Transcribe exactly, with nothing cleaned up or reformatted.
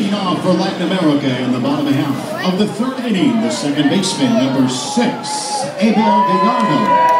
Leading off for Latin America in the bottom half of the third inning, the second baseman, number six, Abel Gallardo.